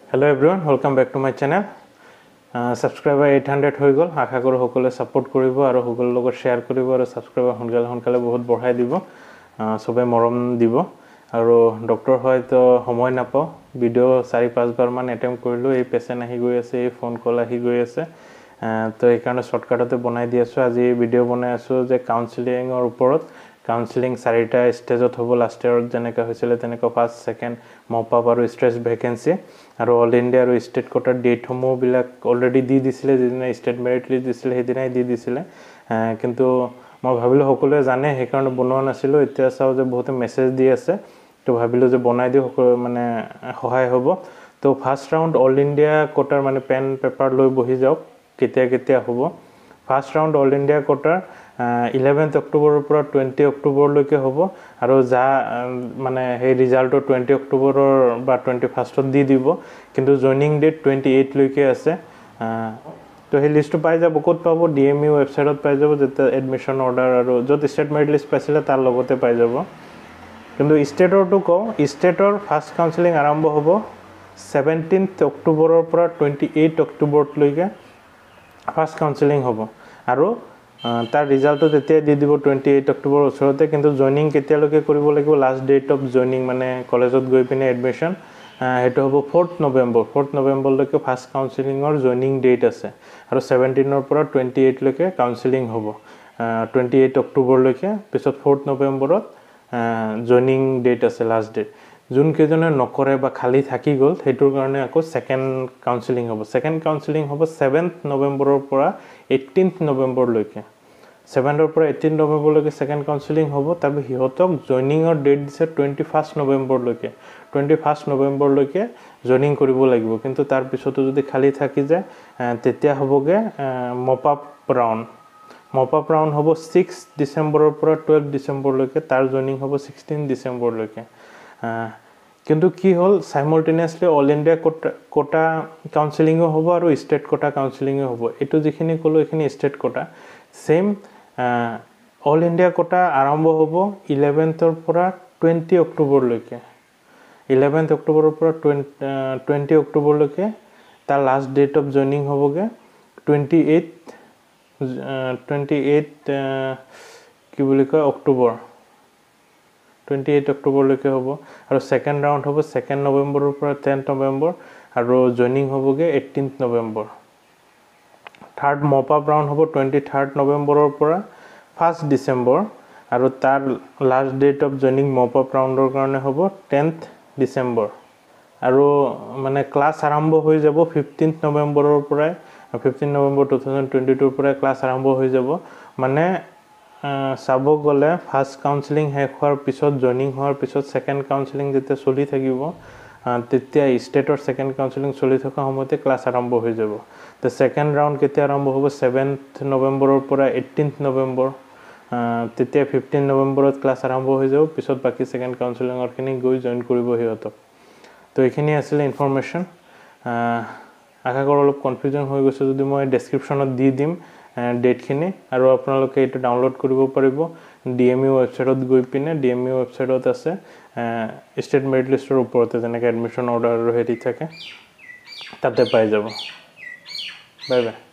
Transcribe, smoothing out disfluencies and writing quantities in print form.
Hello everyone, welcome back to my channel. Subscriber 800 হৈ গল আশা কৰো সকলে সাপোর্ট কৰিব আৰু সকলৰ লগত শেয়াৰ কৰিব আৰু সাবস্ক্ৰাইবাৰ সোনকালে বহুত বঢ়াই দিব সবে মৰম দিব আৰু ডক্টৰ হয়তো সময় নাপাও ভিডিও 4-5 বাৰ মান এটেম্প কৰিলো এই পেশেন্ট আহি গৈ আছে এই ফোন কল আহি গৈ আছে তো এই কাৰণে শৰ্টকাটতে বনাই দি আছো আজি ভিডিও বনাই আছো যে কাউন্সেলিংৰ ওপৰত কাউন্সেলিং 4টা ষ্টেজত হ'ব লাষ্ট ইয়াৰত যেনেকা হৈছিল তেনেকা ফাৰ্স্ট সেকেন্ড মপ আপ আৰু স্ট্ৰেছ ভ্যাকেন্সি আৰু অল ইন্ডিয়া আৰু ষ্টেট কোটাৰ ডেট সমূহ বিলাক অলৰেডি দি দিছিলে যেনে ষ্টেট মেৰিট লিষ্ট দিছিলে হেদিনাই দি দিছিলে কিন্তু মই ভাবিলো সকলোৱে জানে সেই কাৰণে বনোৱা নাছিল এতিয়া চাও যে বহুত মেছেজ দি আছে তো ভাবিলো যে বনাই দিও মানে সহায় হ'ব তো ফাৰ্স্ট ৰাউন্ড অল ইন্ডিয়া কোটাৰ মানে পেন পেপাৰ লৈ বহি যাওক কেতিয়া হ'ব ফাৰ্স্ট ৰাউন্ড অল ইন্ডিয়া কোটাৰ 11th অক্টোবৰৰ পৰা 20 অক্টোবৰ লৈকে হ'ব আৰু যা মানে সেই ৰিজাল্ট 20 অক্টোবৰৰ বা 21st দি দিব কিন্তু জয়নিং ডেট 28 লৈকে আছে তো সেই লিষ্টটো পাই যাব ক'ত পাব ডিএমইউ ওয়েবসাইটত পাই যাব যেটা এডমিশন অৰ্ডাৰ আৰু যত ষ্টেট মেৰিট লিষ্ট পাইছিলে তাৰ লগতে পাই যাব কিন্তু ষ্টেটৰটো কও ষ্টেটৰ ফাৰ্স্ট কাউন্সেলিং আৰম্ভ হ'ব 17th অক্টোবৰৰ পৰা 28 অক্টোবৰ লৈকে ফাৰ্স্ট কাউন্সেলিং হ'ব আৰু তাৰ ৰিজাল্টটো তেতিয়া দি দিব 28 অক্টোবৰ ওচৰতে কিন্তু জয়নিং কেতিয়ালৈকে কৰিব লাগিব লাষ্ট ডেট অফ জয়নিং মানে কলেজত গৈ পিনে এডমিশন হেটো হ'ব 4th নৱেম্বৰ লৈকে ফাৰ্স্ট কাউন্সেলিংৰ জয়নিং ডেট আছে আৰু 17ৰ পৰা 28 লৈকে কাউন্সেলিং হ'ব 28 অক্টোবৰ লৈকে পিছত 4th নৱেম্বৰত জয়নিং ডেট আছে লাষ্ট ডেট জুন কেজনে নকৰে বা খালি থাকি গল হেতুৰ কাৰণে আকৌ সেকেন্ড কাউন্সেলিং হ'ব 7th নৱেম্বৰৰ পৰা 18th নৱেম্বৰ লৈকে 7ৰ পৰা 18 নৱেম্বৰ লৈকে সেকেন্ড কাউন্সেলিং হ'ব তাৰপি হিহতক জয়নিংৰ ডেট দিছে 21st নৱেম্বৰ লৈকে 21st নৱেম্বৰ লৈকে জয়নিং কৰিব লাগিব কিন্তু তাৰ পিছতো যদি খালি থাকি যায় তেতিয়া হ'বগে মপ আপ ৰাউন্ড হ'ব 6 ডিসেম্বৰৰ পৰা 12 ডিসেম্বৰ লৈকে তাৰ জয়নিং হ'ব 16 ডিসেম্বৰ লৈকে কিন্তু কি হল সাইমultaneously অল ইন্ডিয়া কোটা কাউন্সেলিংও হ'ব আৰু ষ্টেট কোটা কাউন্সেলিংও হ'ব এটো যিখিনি কলো এখিনি state quota same all India quota আৰম্ভ হ'ব 11th ৰ পৰা 20 অক্টোবৰ লৈকে 11th অক্টোবৰৰ পৰা 20 অক্টোবৰ লৈকে তাৰ লাষ্ট ডেট অফ জয়নিং হ'বগে 28 কি বুলি কয় অক্টোবৰ 28 অক্টোবৰ লৈকে হ'ব আৰু সেকেন্ড ৰাউন্ড হ'ব 2nd নৱেম্বৰৰ পৰা 10th নৱেম্বৰ আৰু জয়নিং হ'বগে 18th নৱেম্বৰ থাৰ্ড মপ আপ ৰাউন্ড হ'ব 23rd নৱেম্বৰৰ পৰা 1st ডিসেম্বৰ আৰু তাৰ last date of joining mop up ৰাউন্ডৰ কাৰণে হ'ব 10th ডিসেম্বৰ আৰু মানে ক্লাছ আৰম্ভ হৈ যাব 15th নৱেম্বৰৰ পৰা 15 নৱেম্বৰ 2022 ৰ পৰা ক্লাছ আৰম্ভ হৈ যাব মানে সাব গলে ফাৰ্স্ট কাউন্সেলিং শেষ হোৱাৰ পিছত জয়নিং হোৱাৰ পিছত সেকেন্ড কাউন্সেলিং যেতিয়া চলি থাকিব তেতিয়া ষ্টেটৰ সেকেন্ড কাউন্সেলিং চলি থকা সময়তে ক্লাছ আৰম্ভ হৈ যাব তো সেকেন্ড ৰাউন্ড কেতিয়া আৰম্ভ হ'ব 7th নৱেম্বৰৰ পৰা 18th নৱেম্বৰ তেতিয়া 15 নৱেম্বৰত ক্লাছ আৰম্ভ হৈ যাব পিছত বাকি সেকেন্ড কাউন্সেলিংৰ খিনি গৈ জয়েন কৰিব হিয়তক তো এখিনি আছিল ইনফৰমেশন আশা কৰো অলপ কনফিউজন হৈ গৈছে যদি মই ডেসক্ৰিপচনত দি দিম ডেট খিনি আৰু আপোনালোকে এটা ডাউনলোড কৰিব পাৰিব ডিএমইউ ওয়েবসাইটত গৈ পিনে ডিএমইউ ওয়েবসাইটত আছে ষ্টেট মেৰিট লিষ্টৰ ওপৰতে যেনেকৈ এডমিশন অৰ্ডাৰ আৰু হেৰি থাকে তাতে পাই যাব বাই বাই